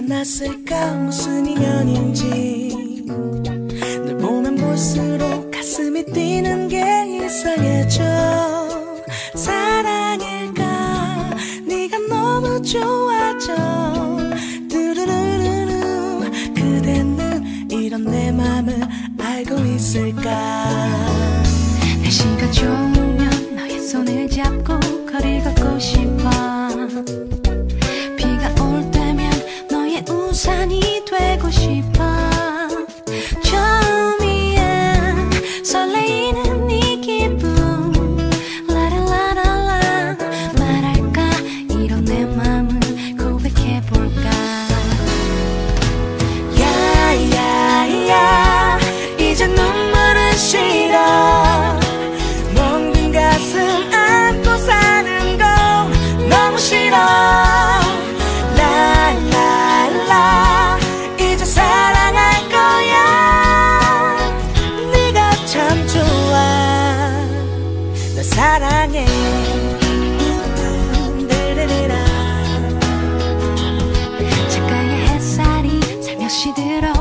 만났을까 무슨 인연인지 널 보면 볼수록 가슴이 뛰는 게 이상해져. 사랑일까 네가 너무 좋아져. 뚜루루루루 그대는 이런 내 맘을 알고 있을까. 날씨가 좋으면 너의 손을 잡고 거리 걷고 싶어. 비가 올 때면 너의 우산이 되고 싶어. 처음이야 설레이는 이 기분. 라라라라라 말할까 이런 내 맘을 고백해볼까. 야야야 이제 눈물은 싫어. 멍든 가슴 안고 사는 거 너무 싫어. 라라라 이제 사랑할 거야. 네가 참 좋아. 널 사랑해. 작가의 햇살이 살며시 들어